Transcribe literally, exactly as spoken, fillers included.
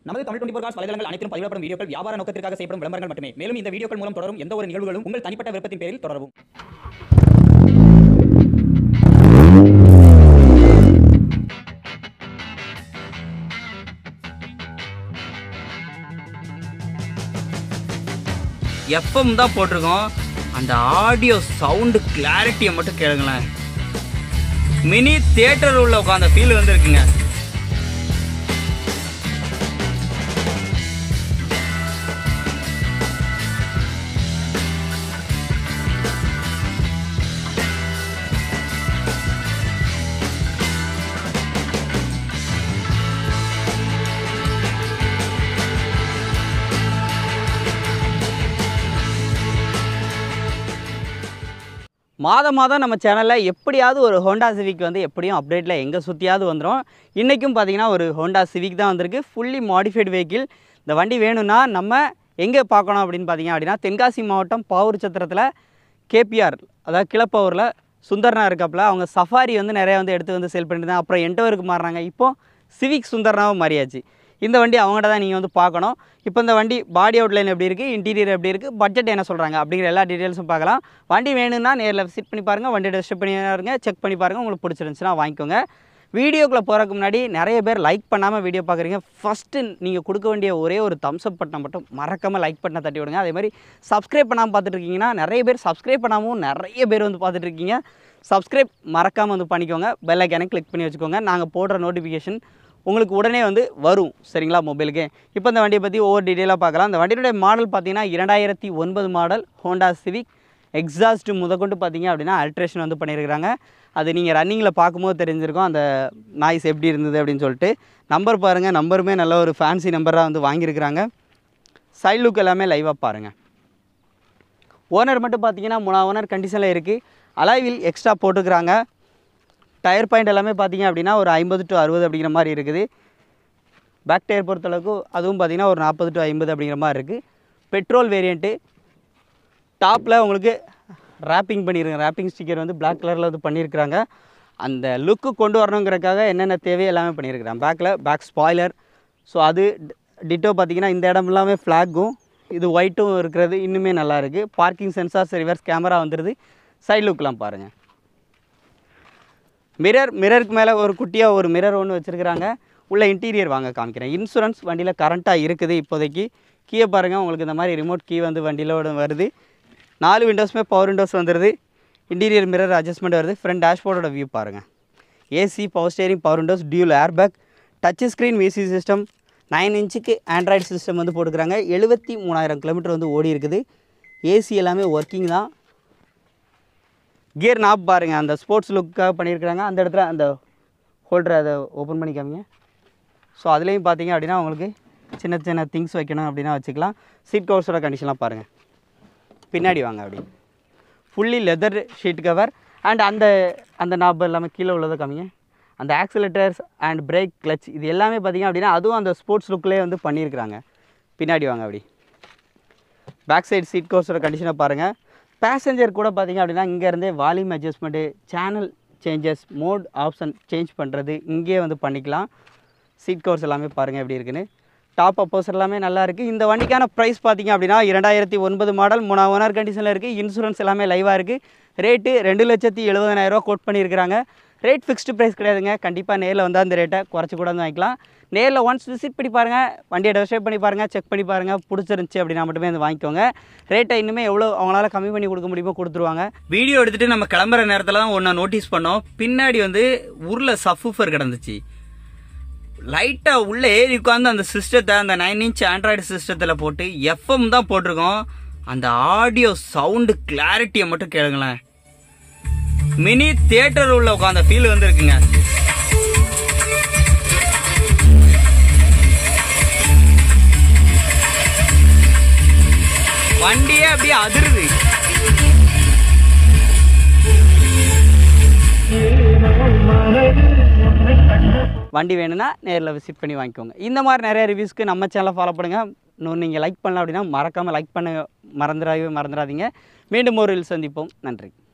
நமது Tamil twenty four cos வலைதளங்கள் அனைத்தும் பதிவிடப்படும் வீடியோக்கள் வியாபார நோக்கத்திற்காக செய்யப்படும் விளம்பரங்கள் மட்டுமே. மேலும் இந்த வீடியோக்கள் மூலம் தொடரும் எந்த ஒரு நிகழ்வுகளும் உங்கள் தனிப்பட்ட விருப்பத்தின் பேரில் தொடரவும். எஃப்எம் தான் போட்டிருக்கோம். அந்த ஆடியோ சவுண்டு கிளாரிட்டியை மட்டும் கேளுங்களேன். மினி தியேட்டர் உள்ள உட்காந்த ஃபீல் வந்துருக்குங்க. மாதம் மாதம் நம்ம சேனலில் எப்படியாவது ஒரு ஹோண்டா சிவிக் வந்து எப்படியும் அப்டேட்டில் எங்கே சுற்றியாவது வந்துடும். இன்றைக்கும் பார்த்திங்கன்னா ஒரு ஹோண்டா சிவிக் தான் வந்திருக்கு, ஃபுல்லி மாடிஃபைடு வெஹிக்கிள். இந்த வண்டி வேணும்னா நம்ம எங்கே பார்க்கணும் அப்படின்னு பார்த்திங்க அப்படின்னா தென்காசி மாவட்டம் பாவூர் சத்திரத்தில் கேபிஆர் அதாவது கிளப்பவூரில் சுந்தர்னா இருக்காப்புல. அவங்க சஃபாரி வந்து நிறையா வந்து எடுத்து வந்து சேல் பண்ணிட்டு தான் அப்புறம் என்டவருக்கு மாறுறாங்க. இப்போது சிவிக் சுந்தர்னாவும் மாறியாச்சு. இந்த வண்டி அவங்கள்ட்ட தான் நீங்கள் வந்து பார்க்கணும். இப்போ இந்த வண்டி பாடி அவுட்லைன் எப்படி இருக்குது, இன்டீரியர் எப்படி இருக்குது, பட்ஜெட் என்ன சொல்கிறாங்க அப்படிங்கிற எல்லா டீட்டெயில்ஸும் பார்க்கலாம். வண்டி வேணும்னா நேரில் விசிட் பண்ணி பாருங்கள், வண்டி டெஸ்ட் பண்ணி பாருங்க, செக் பண்ணி பாருங்கள். உங்களுக்கு பிடிச்சிருந்துச்சுன்னா வாங்கிக்கோங்க. வீடியோக்குள்ளே போகிறதுக்கு முன்னாடி நிறைய பேர் லைக் பண்ணாமல் வீடியோ பார்க்குறீங்க. ஃபஸ்ட்டு நீங்கள் கொடுக்க வேண்டிய ஒரே ஒரு தம்ஸ் அப் பட்டனை மட்டும் மறக்காமல் லைக் பட்டனை தட்டி விடுங்க. அதே மாதிரி சப்ஸ்கிரைப் பண்ணாமல் பார்த்துட்டு இருக்கீங்கன்னா நிறைய பேர் சப்ஸ்கிரைப் பண்ணாமல் நிறைய பேர் வந்து பார்த்துட்டு இருக்கீங்க. சப்ஸ்கிரைப் மறக்காமல் வந்து பண்ணிக்கோங்க. பெல் ஐக்கானை கிளிக் பண்ணி வச்சுக்கோங்க. நாங்கள் போடுற நோட்டிஃபிகேஷன் உங்களுக்கு உடனே வந்து வரும், சரிங்களா, மொபைலுக்கு. இப்போ இந்த வண்டியை பற்றி ஒவ்வொரு டீட்டெயிலாக பார்க்கலாம். இந்த வண்டியுடைய மாடல் பார்த்தீங்கன்னா இரண்டாயிரத்தி ஒன்பது மாடல் ஹோண்டா சிவிக். எக்ஸாஸ்ட் முதற்கொண்டு பார்த்தீங்க அப்படின்னா அல்ட்ரேஷன் வந்து பண்ணியிருக்கிறாங்க. அது நீங்கள் ரன்னிங்கில் பார்க்கும்போது தெரிஞ்சிருக்கும் அந்த நாய்ஸ் எப்படி இருந்தது அப்படின்னு சொல்லிட்டு. நம்பர் பாருங்கள், நம்பருமே நல்ல ஒரு ஃபேன்சி நம்பராக வந்து வாங்கியிருக்கிறாங்க. சைட் லுக் எல்லாமே லைவாக பாருங்கள். ஓனர் மட்டும் பார்த்தீங்கன்னா மூணா ஓனர் கண்டிஷனில் இருக்குது. அலாய்வில் எக்ஸ்ட்ரா போட்டுக்கிறாங்க. டயர் பாயிண்ட் எல்லாமே பார்த்திங்க அப்படின்னா ஒரு ஐம்பது டு அறுபது அப்படிங்கிற மாதிரி இருக்குது. பேக் டயர் பொறுத்தளவுக்கு அதுவும் பார்த்திங்கன்னா ஒரு நாற்பது டு ஐம்பது அப்படிங்கிற மாதிரி இருக்குது. Petrol variant. டாப்பில் உங்களுக்கு ரேப்பிங் பண்ணியிருக்காங்க. ரேப்பிங் ஸ்டிக்கர் வந்து பிளாக் கலரில் வந்து பண்ணியிருக்கிறாங்க. அந்த லுக்கு கொண்டு வரணுங்கிறக்காக என்னென்ன தேவையோ எல்லாமே பண்ணியிருக்கிறாங்க. பேக்கில் பேக் ஸ்பாய்லர். ஸோ அது டிட்டோ பார்த்திங்கன்னா இந்த இடம் எல்லாமே ஃப்ளாகும் இது ஒயிட்டும் இருக்கிறது இன்னுமே நல்லா இருக்குது. பார்க்கிங் சென்சார்ஸ், ரிவர்ஸ் கேமரா வந்துடுது. சைட் லுக்கெலாம் பாருங்கள். மிரர் மிரருக்கு மேலே ஒரு குட்டியாக ஒரு மிரர் ஒன்று வச்சுருக்கிறாங்க. உள்ள இன்டீரியர் வாங்க காமிக்கிறேன். இன்சூரன்ஸ் வண்டியில் கரண்ட்டாக இருக்குது இப்போதைக்கு. கீயை பாருங்கள், உங்களுக்கு இந்த மாதிரி ரிமோட் கீ வந்து வண்டியில் வருது. நாலு விண்டோஸுமே பவர் விண்டோஸ் வந்துடுது. இன்டீரியர் மிரர் அட்ஜஸ்ட்மெண்ட் வருது. ஃப்ரண்ட் டேஷ்போர்டோட வியூ பாருங்கள். AC, power steering, power windows, dual airbag, touch screen VC system, nine இன்ச்சுக்கு ஆண்ட்ராய்டு சிஸ்டம் வந்து போட்டுக்கிறாங்க. எழுபத்தி மூணாயிரம் கிலோமீட்டர் வந்து ஓடி இருக்குது. ஏசி எல்லாமே ஒர்க்கிங் தான். கியர் நாப் பாருங்கள், அந்த ஸ்போர்ட்ஸ் லுக்காக பண்ணியிருக்கிறாங்க. அந்த இடத்துல அந்த ஹோல்டரை அதை ஓப்பன் பண்ணிக்காமீங்க. ஸோ அதுலேயும் பார்த்தீங்க அப்படின்னா உங்களுக்கு சின்ன சின்ன திங்ஸ் வைக்கணும் அப்படின்னா வச்சுக்கலாம். சீட் கவர்ஸோட கண்டிஷன்லாம் பாருங்கள். பின்னாடி வாங்க. அப்படி fully leather seat cover. And அந்த அந்த நாப் எல்லாமே கீழே உள்ளதை காமிங்க. அந்த ஆக்சிலேட்டர்ஸ் அண்ட் பிரேக், கிளச் இது எல்லாமே பார்த்திங்க அப்படின்னா அதுவும் அந்த ஸ்போர்ட்ஸ் லுக்கிலே வந்து பண்ணியிருக்கிறாங்க. பின்னாடி வாங்க. அப்படி பேக் சைடு சீட் கவர்ஸோட கண்டிஷனை பாருங்கள். பேசஞ்சர் கூட பார்த்திங்க அப்படின்னா இங்கேருந்தே volume adjustment, channel changes, mode option change பண்ணுறது இங்கேயே வந்து பண்ணிக்கலாம். சீட் கவர்ஸ் எல்லாமே பாருங்கள் எப்படி இருக்குன்னு. டாப் அப்போஸ் எல்லாமே நல்லா இருக்குது. இந்த வண்டிக்கான ப்ரைஸ் பார்த்திங்க அப்படின்னா இரண்டாயிரத்தி ஒன்பது மாடல், மூணா ஓனர் கண்டிஷனில் இருக்குது. இன்சூரன்ஸ் எல்லாமே லைவாக இருக்குது. ரேட்டு ரெண்டு லட்சத்தி எழுபதாயிரரூவா கோட் பண்ணியிருக்கிறாங்க. ரேட் ஃபிக்ஸ்டு ப்ரைஸ் கிடையாதுங்க. கண்டிப்பாக நேரில் வந்தால் அந்த ரேட்டை குறைச்சி கூட வந்து வாங்கிக்கலாம். நேரில் ஒன்ஸ் விசிட் பண்ணி பாருங்கள், வண்டியை டெஸ்ட் பண்ணி பாருங்கள், செக் பண்ணி பாருங்கள். பிடிச்சிருந்துச்சி அப்படின்னா மட்டுமே வந்து வாங்கிக்கோங்க. ரேட்டை இன்னுமே எவ்வளோ அவங்களால கம்மி பண்ணி கொடுக்க முடியுமோ கொடுத்துருவாங்க. வீடியோ எடுத்துகிட்டு நம்ம கிளம்புற நேரத்தில் தான் ஒன்று நோட்டீஸ் பண்ணோம். பின்னாடி வந்து ஊரில் சஃபூஃபர் கிடந்துச்சு. லைட்டாக உள்ளே ஏறி உட்காந்து அந்த சிஸ்டத்தை அந்த நைன் இன்ச் ஆண்ட்ராய்டு சிஸ்டத்தில் போட்டு எஃப்எம் தான் போட்டிருக்கோம். அந்த ஆடியோ சவுண்டு கிளாரிட்டியை மட்டும் கேளுங்களேன். மினி தியேட்டர் உள்ள உட்காந்த ஃபீல் வந்து இருக்குங்க. வண்டியே அப்படியே அதிருது. வண்டி வேணும்னா நேரில் விசிட் பண்ணி வாங்கிக்கோங்க. இந்த மாதிரி நிறைய ரிவ்யூஸ்க்கு நம்ம சேனலை ஃபாலோ பண்ணுங்கள். இன்னும் நீங்கள் லைக் பண்ணலாம் அப்படின்னா மறக்காமல் லைக் பண்ண மறந்துடாவே மறந்துடாதீங்க. மீண்டும் ஒரு சந்திப்போம். நன்றி.